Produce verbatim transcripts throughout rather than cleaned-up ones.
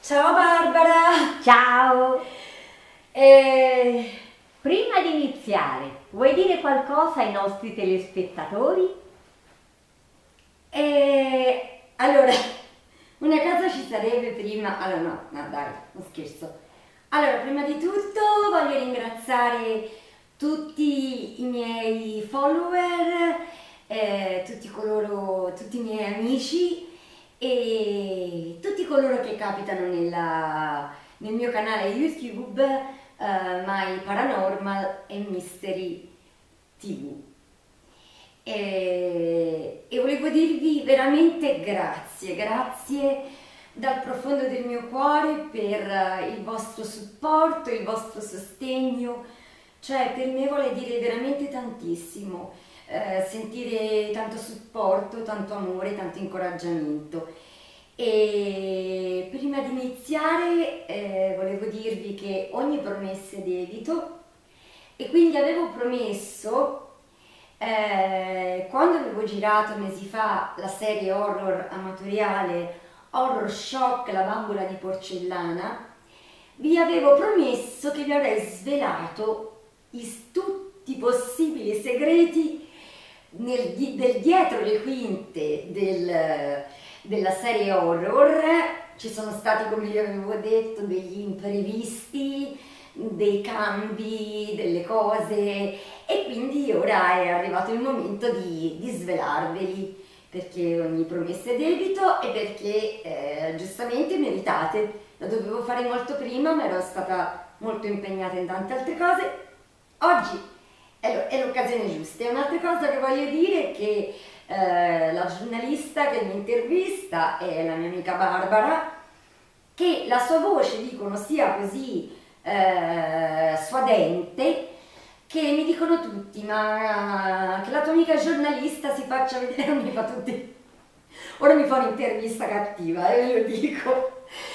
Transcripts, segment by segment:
Ciao Barbara! Ciao! Eh, Prima di iniziare, vuoi dire qualcosa ai nostri telespettatori? eh, allora, una cosa ci sarebbe prima... Allora no, no dai, non scherzo. Allora, prima di tutto voglio ringraziare tutti i miei follower, eh, tutti coloro, tutti i miei amici e tutti coloro che capitano nella- nel mio canale YouTube, eh, My Paranormal e Mystery T V. E, e volevo dirvi veramente grazie, grazie dal profondo del mio cuore per eh, il vostro supporto, il vostro sostegno, cioè per me vuole dire veramente tantissimo, eh, sentire tanto supporto, tanto amore, tanto incoraggiamento. E prima di iniziare eh, volevo dirvi che ogni promessa è debito e quindi avevo promesso, eh, quando avevo girato mesi fa la serie horror amatoriale Horror Shock, la bambola di porcellana, vi avevo promesso che vi avrei svelato i, tutti i possibili segreti nel, di- del dietro le quinte del- della serie horror. Ci sono stati, come vi avevo detto, degli imprevisti, dei cambi, delle cose e quindi ora è arrivato il momento di, di svelarveli perché ogni promessa è debito e perché eh, giustamente meritate. Lo dovevo fare molto prima, ma ero stata molto impegnata in tante altre cose. Oggi è lo- è l'occasione giusta. E un'altra cosa che voglio dire è che eh, la giornalista che mi intervista è la mia amica Barbara, che la sua voce dicono sia così eh, suadente che mi dicono tutti, ma che la tua amica giornalista si faccia vedere, mi fa tutti. Ora mi fa un'intervista cattiva, eh, ve lo dico.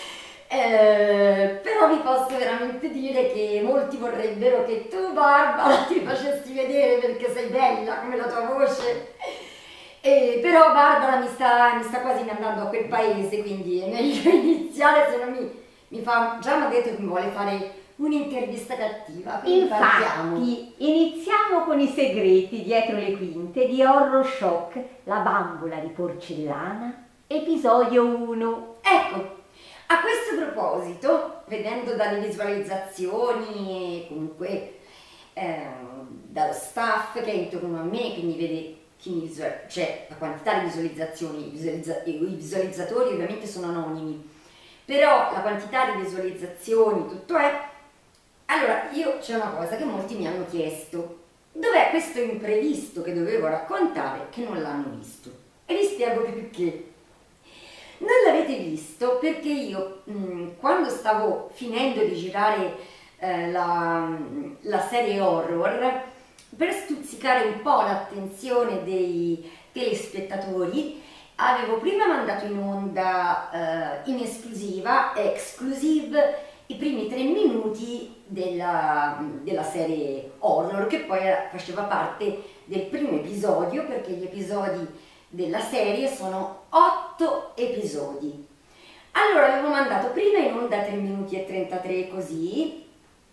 Eh, però vi posso veramente dire che molti vorrebbero che tu, Barbara, ti facessi vedere perché sei bella come la tua voce. Eh, però Barbara mi sta, mi sta quasi mandando a quel paese, quindi è meglio iniziare, se no mi, mi fa... Già mi ha detto che mi vuole fare un'intervista cattiva, quindi partiamo. Infatti, iniziamo con i segreti dietro le quinte di Horror Shock, la bambola di porcellana, episodio uno. Ecco, a questo proposito, vedendo dalle visualizzazioni e comunque ehm, dallo staff che è intorno a me, quindi vede chi mi visual- cioè la quantità di visualizzazioni, i, visualizza- i visualizzatori ovviamente sono anonimi, però la quantità di visualizzazioni, tutto è. Allora, io c'è una cosa che molti mi hanno chiesto: dov'è questo imprevisto che dovevo raccontare che non l'hanno visto? E vi spiego perché. Non l'avete visto perché io mh, quando stavo finendo di girare eh, la, la serie horror, per stuzzicare un po' l'attenzione dei telespettatori, avevo prima mandato in onda eh, in esclusiva, exclusive, i primi tre minuti della, della serie horror, che poi era- faceva parte del primo episodio, perché gli episodi della serie sono otto episodi. Allora avevo mandato prima in onda tre minuti e trentatré così,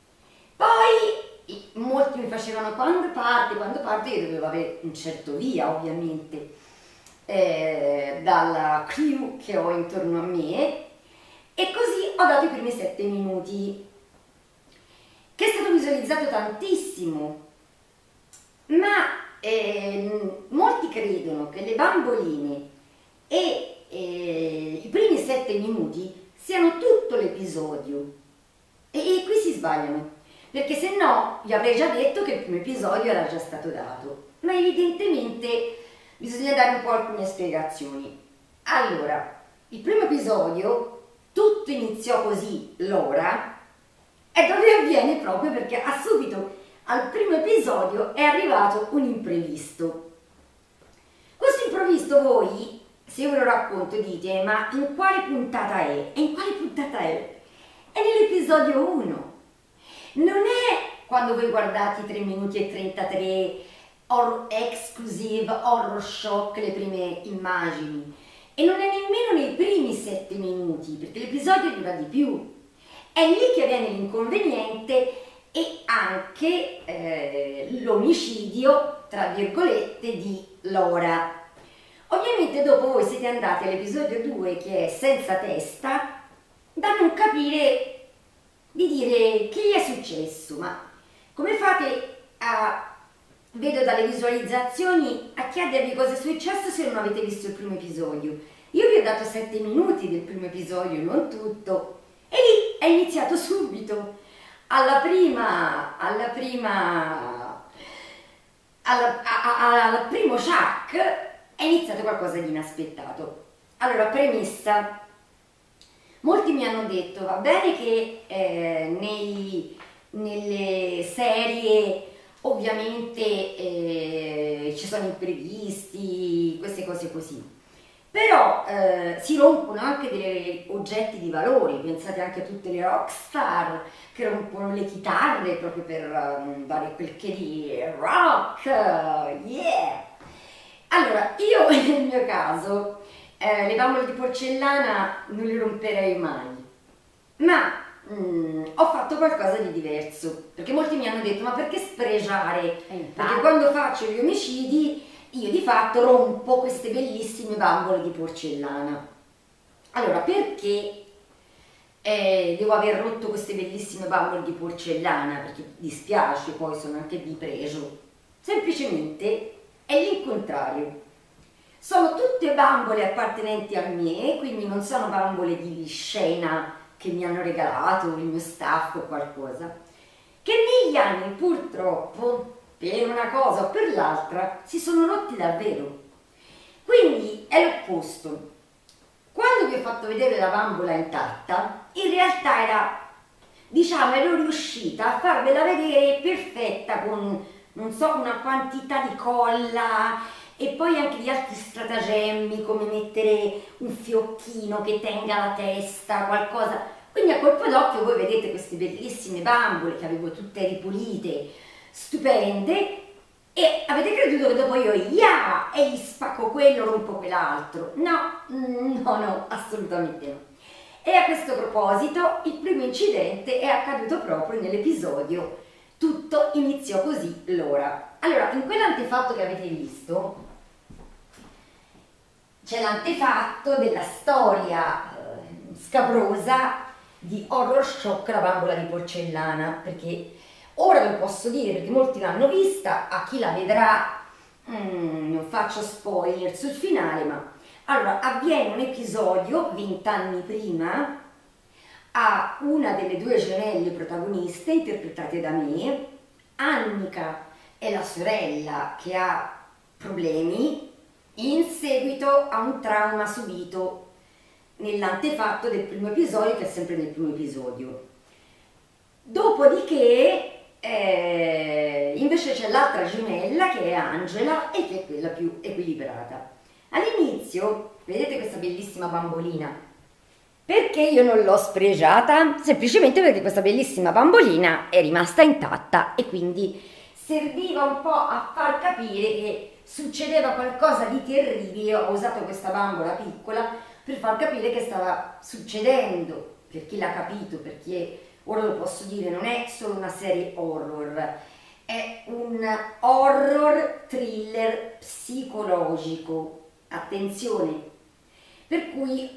poi i- molti mi facevano quando parte, quando parte, io dovevo avere un certo via ovviamente eh, dalla crew che ho intorno a me e così ho dato i primi sette minuti, che è stato visualizzato tantissimo, ma ehm, molti credono che le bamboline e eh, i primi sette minuti siano tutto l'episodio e, e qui si sbagliano, perché se no vi avrei già detto che il primo episodio era già stato dato, ma evidentemente bisogna dare un po' alcune spiegazioni. Allora, il primo episodio, tutto iniziò così, l'ora, è dove avviene proprio perché ha subito al primo episodio è arrivato un imprevisto. Questo imprevisto voi, se io ve lo racconto, dite, ma in quale puntata è? E in quale puntata è? È nell'episodio uno. Non è quando voi guardate i tre minuti e trentatré horror exclusive, horror shock, le prime immagini. e non è nemmeno nei primi sette minuti, perché l'episodio dura di più. È lì che avviene l'inconveniente e anche eh, l'omicidio, tra virgolette, di Laura. Ovviamente dopo voi siete andati all'episodio due, che è Senza testa, da non capire, di dire che gli è successo, ma come fate a, vedo dalle visualizzazioni, a chiedervi cosa è successo se non avete visto il primo episodio? Io vi ho dato sette minuti del primo episodio, non tutto, e lì è iniziato subito. Alla prima, alla prima, alla, a, a, al primo shock è iniziato qualcosa di inaspettato. Allora, premessa. Molti mi hanno detto, va bene che eh, nei, nelle serie ovviamente eh, ci sono imprevisti, queste cose così, però eh, si rompono anche degli oggetti di valore. Pensate anche a tutte le rockstar che rompono le chitarre proprio per um, dare quel che di rock, yeah! Allora, io nel mio caso eh, le bambole di porcellana non le romperei mai, ma mm, ho fatto qualcosa di diverso, perché molti mi hanno detto, ma perché spregiare? Perché quando faccio gli omicidi io di fatto rompo queste bellissime bambole di porcellana. Allora, perché eh, devo aver rotto queste bellissime bambole di porcellana? Perché dispiace, poi sono anche di pregio. Semplicemente è l'incontrario. Sono tutte bambole appartenenti a me, quindi non sono bambole di scena che mi hanno regalato il mio staff o qualcosa, che negli anni purtroppo, per una cosa o per l'altra, si sono rotti davvero. Quindi è l'opposto. Quando vi ho fatto vedere la bambola intatta, in realtà era, diciamo, ero riuscita a farvela vedere perfetta con, non so, una quantità di colla e poi anche gli altri stratagemmi, come mettere un fiocchino che tenga la testa, qualcosa. Quindi a colpo d'occhio voi vedete queste bellissime bambole che avevo tutte ripulite, stupende, e avete creduto che dopo io, yeah, e gli spacco quello, rompo quell'altro. No, no, no, assolutamente no. E a questo proposito, il primo incidente è accaduto proprio nell'episodio Tutto iniziò così l'ora. Allora, in quell'antefatto che avete visto, c'è l'antefatto della storia eh, scabrosa di Horror Shock, la bambola di porcellana, perché ora lo posso dire perché molti l'hanno vista, a chi la vedrà mm, non faccio spoiler sul finale, ma allora avviene un episodio vent'anni prima a una delle due gemelle protagoniste interpretate da me. Annika è la sorella che ha problemi in seguito a un trauma subito nell'antefatto del primo episodio, che è sempre nel primo episodio. Dopodiché eh, invece c'è l'altra gemella che è Angela e che è quella più equilibrata. All'inizio vedete questa bellissima bambolina, perché io non l'ho spregiata? Semplicemente perché questa bellissima bambolina è rimasta intatta e quindi serviva un po' a far capire che succedeva qualcosa di terribile. Ho usato questa bambola piccola per far capire che stava succedendo, per chi l'ha capito, perché ora lo posso dire, non è solo una serie horror, è un horror thriller psicologico, attenzione, per cui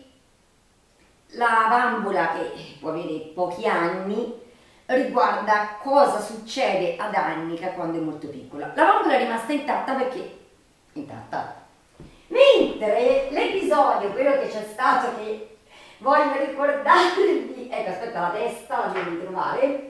la bambola, che può avere pochi anni, riguarda cosa succede ad Annika quando è molto piccola. La bambola è rimasta intatta perché intatta, mentre l'episodio, quello che c'è stato, che voglio ricordarvi, ecco, aspetta, la testa la devo ritrovare,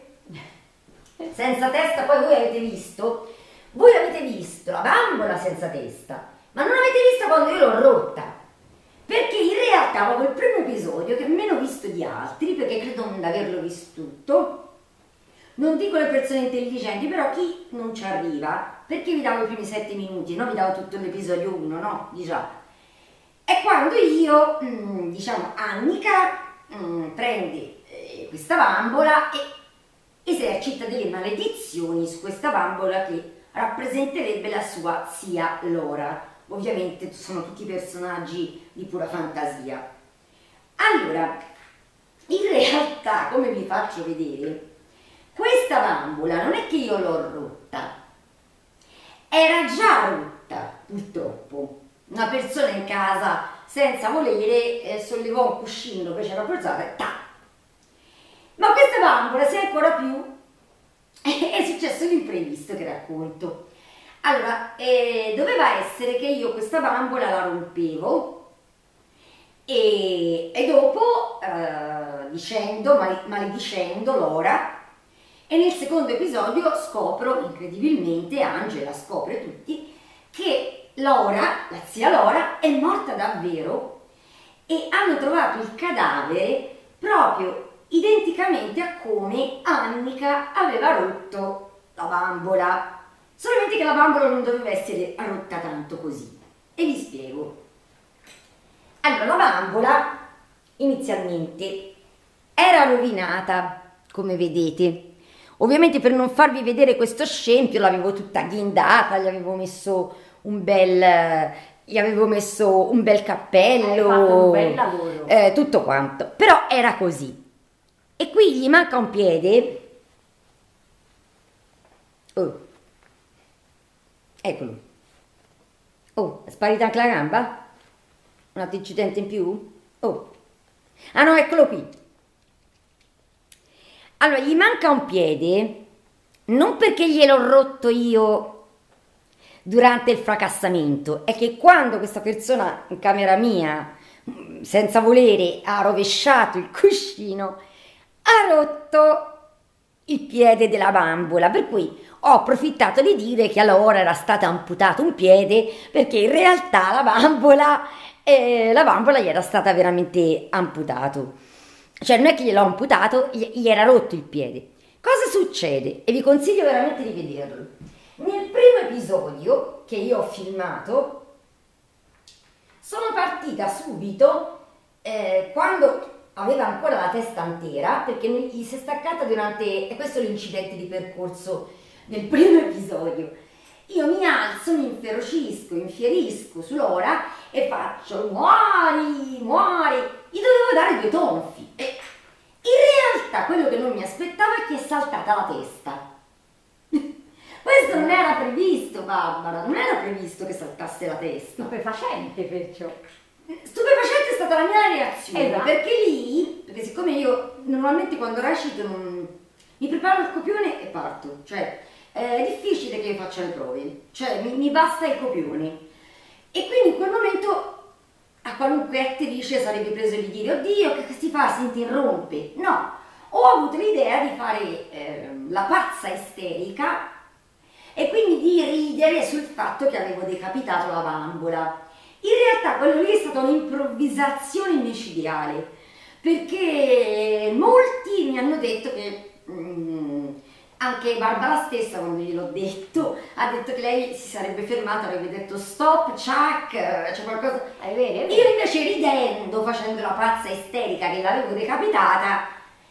senza testa. Poi voi avete visto, voi avete visto la bambola senza testa, ma non avete visto quando io l'ho rotta, perché in realtà proprio il primo episodio, che è meno visto di altri, perché credo non averlo visto tutto, non dico le persone intelligenti, però chi non ci arriva, perché vi davo i primi sette minuti, no? Vi davo tutto l'episodio uno, no? Diciamo. È quando io, mh, diciamo, Annika mh, prende eh, questa bambola e esercita delle maledizioni su questa bambola che rappresenterebbe la sua zia Laura. ovviamente sono tutti personaggi di pura fantasia. Allora, in realtà, come vi faccio vedere, questa bambola non è che io l'ho rotta, era già rotta, purtroppo. Una persona in casa, senza volere, eh, sollevò un cuscino dove c'era posata e tac! Ma questa bambola si è ancora più... è successo l'imprevisto che racconto. Allora, eh, doveva essere che io questa bambola la rompevo e, e dopo, eh, dicendo, mal, maledicendo Lora, e nel secondo episodio scopro, incredibilmente, Angela scopre tutti, che Lora, la zia Lora, è morta davvero e hanno trovato il cadavere proprio identicamente a come Annika aveva rotto la bambola, solamente che la bambola non doveva essere rotta tanto così. E vi spiego. Allora, la bambola inizialmente era rovinata, come vedete. Ovviamente, per non farvi vedere questo scempio, l'avevo tutta ghindata, gli avevo messo un bel, gli avevo messo un bel cappello, hai fatto un bel lavoro, eh, tutto quanto, però era così. E qui gli manca un piede. Oh, eccolo. Oh, è sparita anche la gamba? Un altro incidente in più? Oh, ah no, eccolo qui. Allora, gli manca un piede, non perché gliel'ho rotto io durante il fracassamento, è che quando questa persona in camera mia, senza volere, ha rovesciato il cuscino, ha rotto il piede della bambola, per cui ho approfittato di dire che allora era stato amputato un piede, perché in realtà la bambola, eh, la bambola gli era stata veramente amputato. Cioè non è che gliel'ho amputato, gli era rotto il piede. Cosa succede? E vi consiglio veramente di vederlo. Nel primo episodio che io ho filmato, sono partita subito eh, quando aveva ancora la testa intera, perché gli si è staccata durante, e questo è l'incidente di percorso del primo episodio. Io mi alzo, mi inferocisco, infierisco su Lora e faccio muori, muori, gli dovevo dare due tonfi. E in realtà quello che non mi aspettavo è che è saltata la testa. Questo non era previsto, Barbara, non era previsto che saltasse la testa. Stupefacente perciò. Stupefacente è stata la mia reazione, esatto. Perché lì, perché siccome io normalmente quando recito non, mi preparo il copione e parto, cioè è difficile che io faccia le prove, cioè mi, mi basta il copione. E quindi in quel momento a qualunque attrice sarebbe preso di dire oddio che si fa, si interrompe. No, ho avuto l'idea di fare eh, la pazza isterica e quindi di ridere sul fatto che avevo decapitato la bambola. In realtà quello lì è stata un'improvvisazione micidiale, perché molti mi hanno detto che, mm, anche Barbara stessa quando gliel'ho detto, ha detto che lei si sarebbe fermata, avrebbe detto stop, Chuck, c'è qualcosa... È vero, è vero. Io invece ridendo, facendo la pazza isterica che l'avevo decapitata,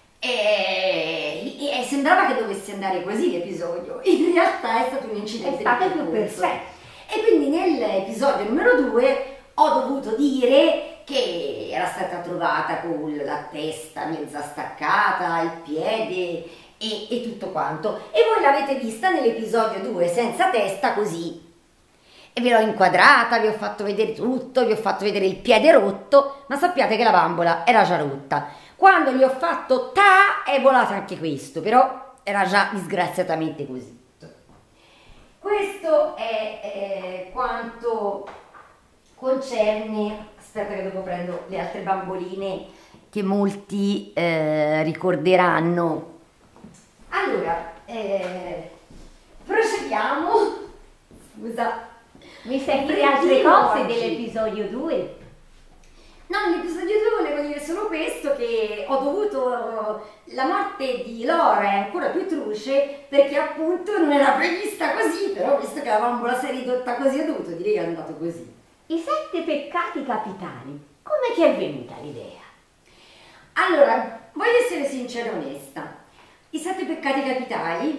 e, e sembrava che dovesse andare così l'episodio. In realtà è stato un incidente. È stato più percorso. perfetto. E quindi nell'episodio numero due ho dovuto dire che era stata trovata con la testa mezza staccata, il piede e, e tutto quanto. E voi l'avete vista nell'episodio due senza testa così. E ve l'ho inquadrata, vi ho fatto vedere tutto, vi ho fatto vedere il piede rotto, ma sappiate che la bambola era già rotta. Quando gli ho fatto ta è volato anche questo, però era già disgraziatamente così. Questo è eh, quanto concerne, aspetta che dopo prendo le altre bamboline che molti eh, ricorderanno. Allora, eh, procediamo, scusa, Mi sembri altre cose dell'episodio due? No, nell'episodio due volevo dire solo questo, che ho dovuto, la morte di Lora è ancora più truce perché appunto non era prevista così, però visto che la bambola si è ridotta così ho dovuto dire che è andato così. I sette peccati capitali, come ti è venuta l'idea? Allora, voglio essere sincera e onesta, i sette peccati capitali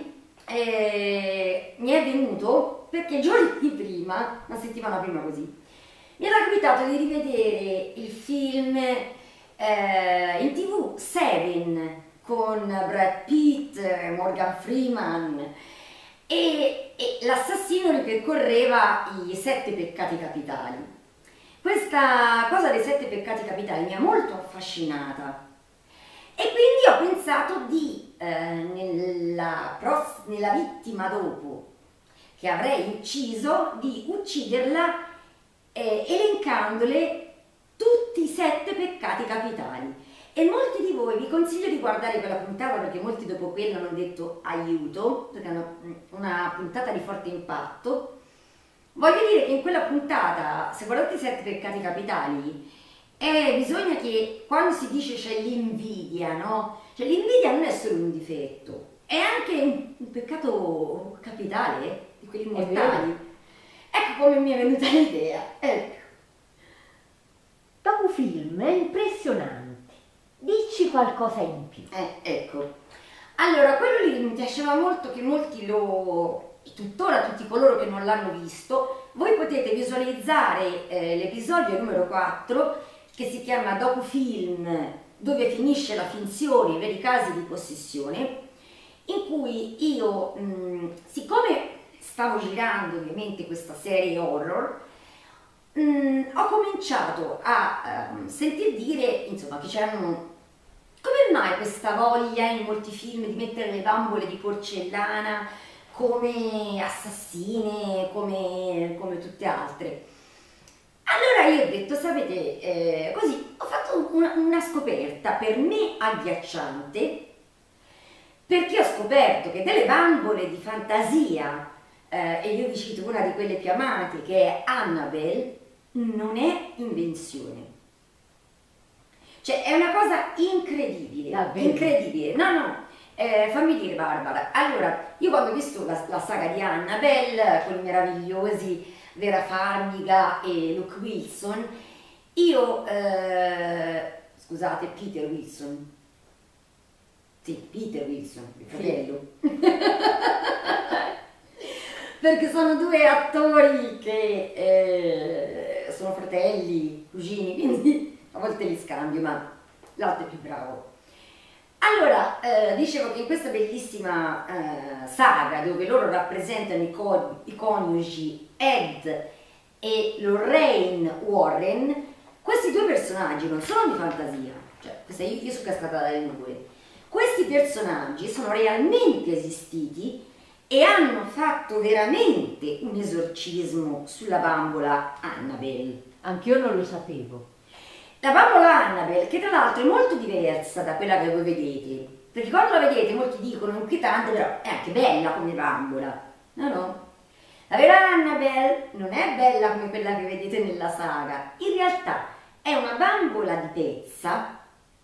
eh, mi è venuto perché giorni prima, una settimana prima così, mi era capitato di rivedere il film eh, in tv Seven con Brad Pitt, Morgan Freeman e, e l'assassino ripercorreva i sette peccati capitali. Questa cosa dei sette peccati capitali mi ha molto affascinata e quindi ho pensato di, eh, nella, pros- nella vittima dopo che avrei ucciso, di ucciderla eh, elencandole tutti i sette peccati capitali. E molti di voi vi consiglio di guardare quella puntata perché molti dopo quella hanno detto aiuto, perché è una, una puntata di forte impatto. Voglio dire che in quella puntata, se guardate i sette peccati capitali, eh, bisogna che quando si dice c'è l'invidia, no? Cioè l'invidia non è solo un difetto, è anche un, un peccato capitale, eh, di quelli mortali. Ecco come mi è venuta l'idea. Ecco. Docufilm è impressionante. Dici qualcosa in più. Eh, ecco. Allora, quello lì mi piaceva molto che molti lo... e tuttora tutti coloro che non l'hanno visto, voi potete visualizzare eh, l'episodio numero quattro che si chiama Docufilm, dove finisce la finzione, i veri casi di possessione, in cui io, mh, siccome stavo girando ovviamente questa serie horror, mh, ho cominciato a um, sentir dire, insomma, che c'erano... Come mai questa voglia in molti film di mettere le bambole di porcellana come assassine, come, come tutte altre? Allora io ho detto, sapete, eh, così ho fatto una, una scoperta per me agghiacciante, perché ho scoperto che delle bambole di fantasia, eh, e io vi cito una di quelle più amate che è Annabelle, non è invenzione. Cioè è una cosa incredibile, Davvero? incredibile. No, no, eh, fammi dire Barbara, allora io quando ho visto la, la saga di Annabelle con i meravigliosi Vera Farmiga e Luke Wilson, io, eh, scusate, Peter Wilson, sì, Peter Wilson, il fratello, perché sono due attori che eh, sono fratelli, cugini, quindi a volte li scambio, ma l'altro è più bravo. Allora, eh, dicevo che in questa bellissima eh, saga dove loro rappresentano i, co- i coniugi Ed e Lorraine Warren, questi due personaggi non sono di fantasia, cioè questa io, io sono cascata dalle nuvole, questi personaggi sono realmente esistiti e hanno fatto veramente un esorcismo sulla bambola Annabelle. Anch'io non lo sapevo. La bambola Annabelle, che tra l'altro è molto diversa da quella che voi vedete, perché quando la vedete molti dicono inquietante, però è anche bella come bambola. No, no. La vera Annabelle non è bella come quella che vedete nella saga, in realtà è una bambola di pezza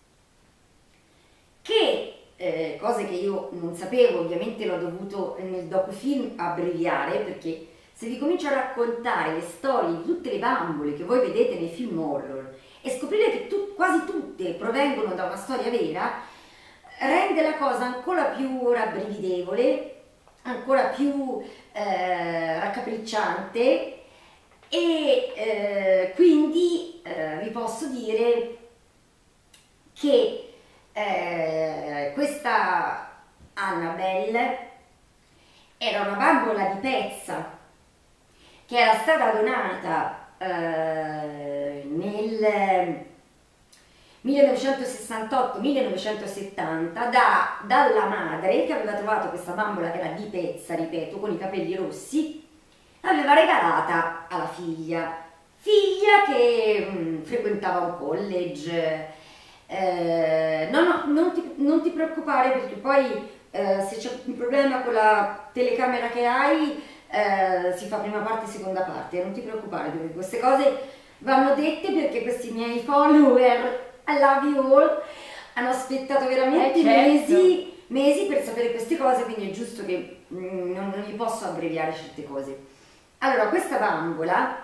che, eh, cose che io non sapevo, ovviamente l'ho dovuto nel docufilm abbreviare, perché se vi comincio a raccontare le storie di tutte le bambole che voi vedete nei film horror e scoprire che tu, quasi tutte provengono da una storia vera, rende la cosa ancora più rabbrividevole, ancora più eh, raccapricciante e eh, quindi eh, vi posso dire che eh, questa Annabelle era una bambola di pezza che era stata donata eh, nel millenovecentosessantotto millenovecentossettanta da, dalla madre, che aveva trovato questa bambola che era di pezza, ripeto, con i capelli rossi, l'aveva regalata alla figlia, figlia che mh, frequentava un college. Eh, no, no, non ti, non ti preoccupare, perché poi eh, se c'è un problema con la telecamera che hai, eh, si fa prima parte e seconda parte, non ti preoccupare, perché queste cose vanno dette perché questi miei follower, I love you all, hanno aspettato veramente eh, certo. mesi, mesi per sapere queste cose, quindi è giusto che mm, non, non gli posso abbreviare certe cose. Allora, questa bambola,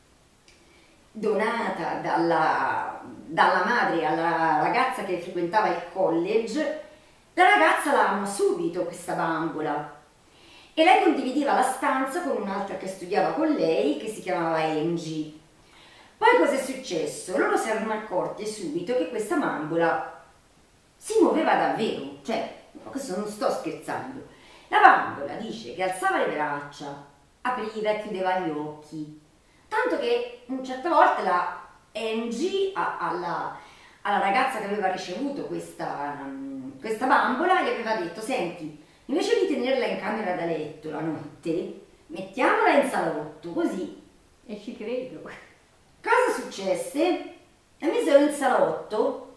donata dalla, dalla madre alla ragazza che frequentava il college, la ragazza la ama subito questa bambola e lei condivideva la stanza con un'altra che studiava con lei che si chiamava Angie. Poi cosa è successo? Loro si erano accorti subito che questa bambola si muoveva davvero, cioè, questo non sto scherzando. La bambola dice che alzava le braccia, apriva e chiudeva gli occhi, tanto che una certa volta la Angie a- alla, alla ragazza che aveva ricevuto questa, um, questa bambola gli aveva detto: senti, invece di tenerla in camera da letto la notte, mettiamola in salotto, così. E ci credo. Cosa successe? La misero in salotto,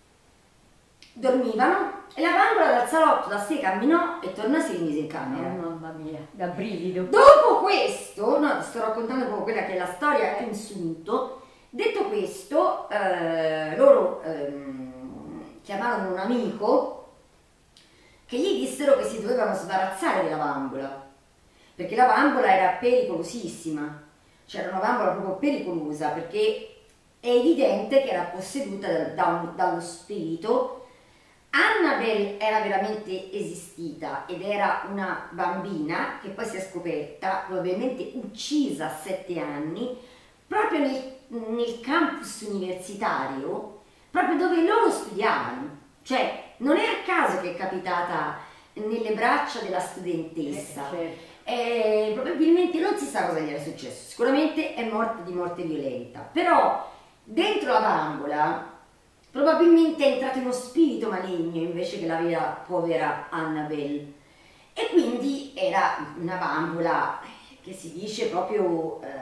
dormivano e la bambola dal salotto da sé camminò e tornò e si rimise in Oh, camera. mamma mia, da brivido. Dopo questo, no, ti sto raccontando proprio quella che è la storia in sunto. Detto questo, eh, loro ehm, chiamarono un amico che gli dissero che si dovevano sbarazzare della bambola, perché la bambola era pericolosissima, cioè era una bambola proprio pericolosa, perché è evidente che era posseduta da, da un- dallo spirito. Annabelle era veramente esistita ed era una bambina che poi si è scoperta probabilmente uccisa a sette anni proprio nel, nel campus universitario, proprio dove loro studiavano. Cioè non è a caso che è capitata nelle braccia della studentessa. Eh, certo. Eh, probabilmente non si sa cosa gli era successo, sicuramente è morta di morte violenta, però dentro la bambola probabilmente è entrato uno spirito maligno invece che la vera povera Annabelle, e quindi era una bambola che si dice proprio eh,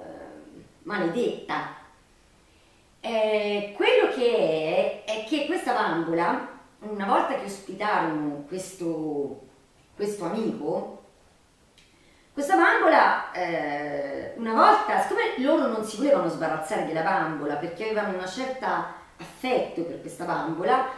maledetta. Eh, quello che è è che questa bambola, una volta che ospitarono questo, questo amico, questa bambola, eh, una volta, siccome loro non si volevano sbarazzare della bambola perché avevano una certa affetto per questa bambola,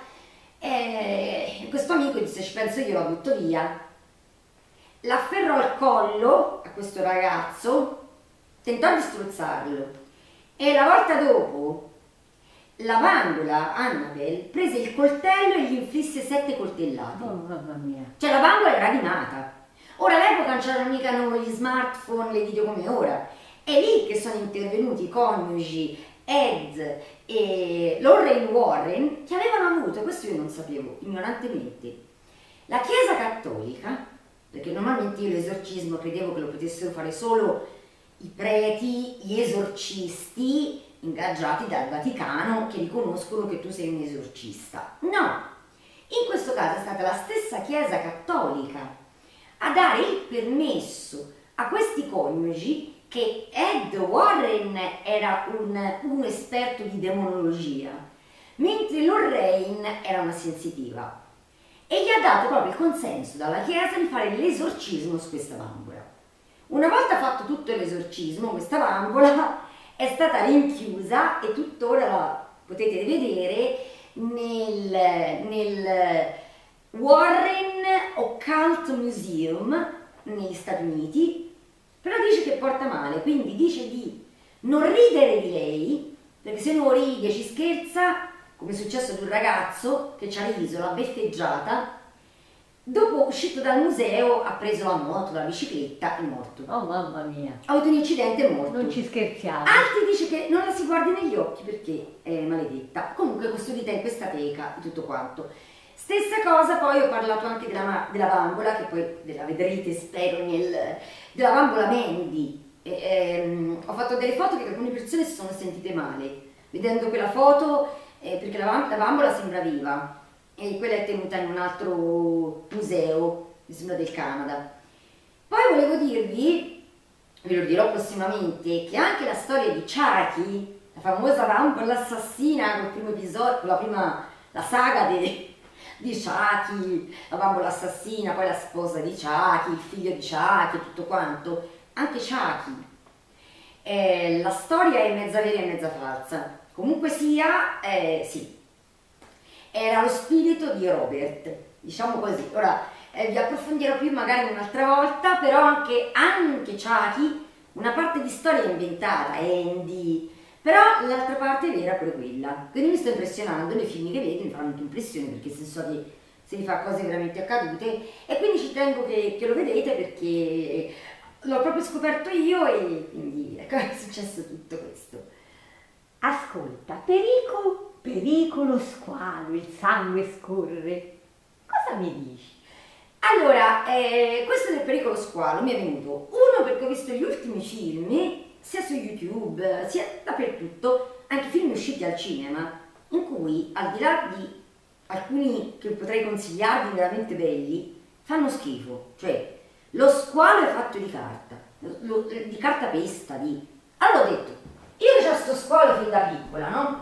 eh, questo amico disse: ci penso io, la butto via. L'afferrò al collo a questo ragazzo, tentò di strozzarlo, e la volta dopo la bambola Annabelle prese il coltello e gli inflisse sette coltellate. Oh, mamma mia. Cioè la bambola era rimata. Ora all'epoca non c'erano mica gli smartphone, le video come ora. È lì che sono intervenuti i coniugi Ed e Lorraine Warren, che avevano avuto, questo io non sapevo, ignorantemente, la Chiesa Cattolica, perché normalmente io l'esorcismo credevo che lo potessero fare solo i preti, gli esorcisti ingaggiati dal Vaticano che riconoscono che tu sei un esorcista. No, in questo caso è stata la stessa Chiesa Cattolica a dare il permesso a questi coniugi, che Ed Warren era un, un esperto di demonologia, mentre Lorraine era una sensitiva, e gli ha dato proprio il consenso dalla Chiesa di fare l'esorcismo su questa bambola. Una volta fatto tutto l'esorcismo, questa bambola è stata rinchiusa e tuttora la potete vedere nel, nel Warren Occult Museum negli Stati Uniti. Però dice che porta male, quindi dice di non ridere di lei, perché se uno ride, ci scherza, come è successo ad un ragazzo che ci ha riso, l'ha beffeggiata, dopo uscito dal museo ha preso la moto, la bicicletta, è morto. Oh, mamma mia. Ha avuto un incidente e è morto. Non ci scherziamo. Altri dice che non la si guardi negli occhi perché è maledetta. Comunque custodita in questa teca e tutto quanto. Stessa cosa, poi ho parlato anche della, ma- della bambola, che poi la vedrete, spero, nel, della bambola Mandy. E, ehm, ho fatto delle foto che alcune persone si sono sentite male vedendo quella foto, eh, perché la, bam- la bambola sembra viva e quella è tenuta in un altro museo, mi sembra del Canada. Poi volevo dirvi, ve lo dirò prossimamente, che anche la storia di Chucky, la famosa bambola assassina, col primo episodio, con la prima, la saga de- di Chucky, la bambola assassina, poi la sposa di Chucky, il figlio di Chucky e tutto quanto, anche Chucky. Eh, la storia è mezza vera e mezza falsa. Comunque sia, eh, sì, era lo spirito di Robert, diciamo così. Ora eh, vi approfondirò più magari un'altra volta, però anche, anche Chucky, una parte di storia è inventata, Andy, però l'altra parte è vera pure quella. Quindi mi sto impressionando, nei film che vedo mi fanno anche impressione, perché sono stati si rifà a cose veramente accadute, e quindi ci tengo che, che lo vedete perché l'ho proprio scoperto io e quindi ecco, è successo tutto questo. Ascolta, pericolo, pericolo squalo, il sangue scorre. Cosa mi dici? Allora, eh, questo del pericolo squalo mi è venuto, uno perché ho visto gli ultimi film, sia su YouTube, sia dappertutto, anche film usciti al cinema, in cui al di là di alcuni che potrei consigliarvi veramente belli, fanno schifo. Cioè, lo squalo è fatto di carta, lo- lo- di carta pesta, di... Allora ho detto, io che c'ho sto squalo fin da piccola, no?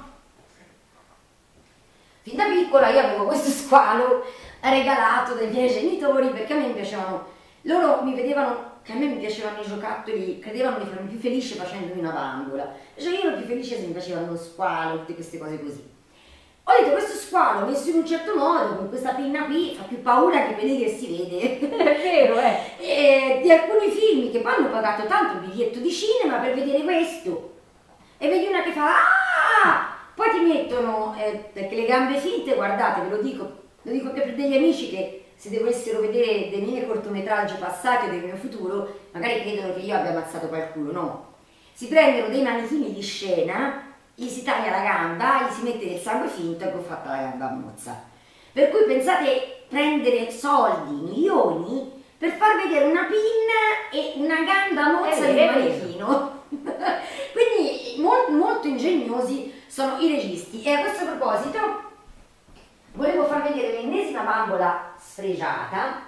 Fin da piccola io avevo questo squalo regalato dai miei genitori perché a me mi piacevano, loro mi vedevano che a me mi piacevano i giocattoli, credevano di farmi più felice facendomi una bambola, cioè io ero più felice se mi facevano lo squalo, tutte queste cose così. Ho detto questo squalo messo in un certo modo, con questa penna qui, fa più paura che quelli che si vede. È vero, eh? E di alcuni film che poi hanno pagato tanto il biglietto di cinema per vedere questo. E vedi una che fa ah! Poi ti mettono, eh, perché le gambe finte, guardate, ve lo dico, lo dico anche per degli amici che se dovessero vedere dei miei cortometraggi passati o del mio futuro, magari credono che io abbia ammazzato qualcuno, no. Si prendono dei manichini di scena, gli si taglia la gamba, gli si mette del sangue finto e poi fatta la gamba a mozza. Per cui pensate prendere soldi, milioni, per far vedere una pinna e una gamba a mozza È di un vero. manichino. Quindi mol- molto ingegnosi sono i registi. E a questo proposito volevo far vedere l'ennesima bambola sfregiata.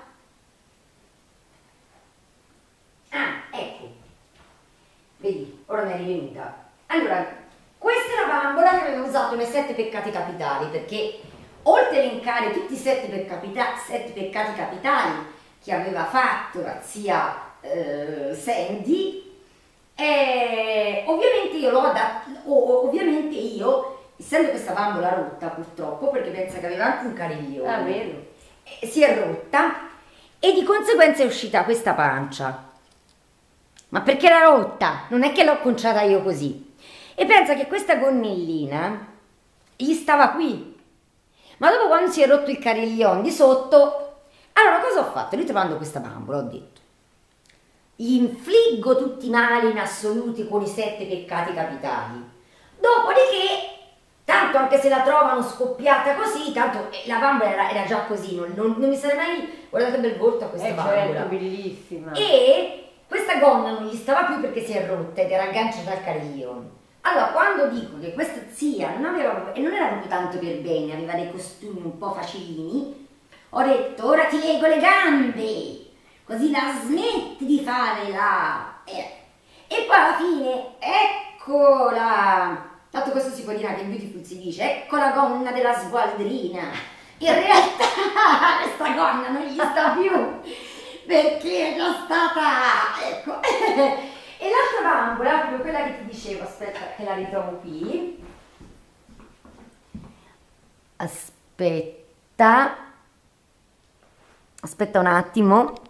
Ah, ecco, vedi, ora mi è rivenuta. Allora, questa è la bambola che avevo usato nei sette peccati capitali, perché oltre a elencare tutti i sette, peccapita- sette peccati capitali che aveva fatto la zia eh, Sandy, eh, ovviamente io l'ho adatta, ovviamente io, essendo questa bambola rotta purtroppo, perché pensa che aveva anche un cariglione, Ah, vero. eh, si è rotta e di conseguenza è uscita questa pancia. Ma perché era rotta? Non è che l'ho conciata io così. E pensa che questa gonnellina gli stava qui. Ma dopo, quando si è rotto il cariglione di sotto, allora cosa ho fatto? Ritrovando questa bambola ho detto, gli infliggo tutti i mali in assoluti con i sette peccati capitali. Dopodiché, tanto anche se la trovano scoppiata così, tanto eh, la bambola era, era già così, non, non- non mi sarei mai... Guardate che bel volto a questa Eh, bambola. certo, bellissima. E questa gonna non gli stava più perché si è rotta ed era agganciata al cariglione. Allora, quando dico che questa zia non aveva, e non era proprio tanto per bene, aveva dei costumi un po' facilini, ho detto, ora ti lego le gambe, così la smetti di fare la... Eh. E poi alla fine, eccola! Tanto questo si può dire anche in Beautiful si dice, ecco la gonna della sgualdrina. In realtà questa gonna non gli sta più, perché è già stata, ecco. E l'altra bambola, proprio quella che ti dicevo, aspetta che la ritrovo qui. Aspetta, aspetta un attimo.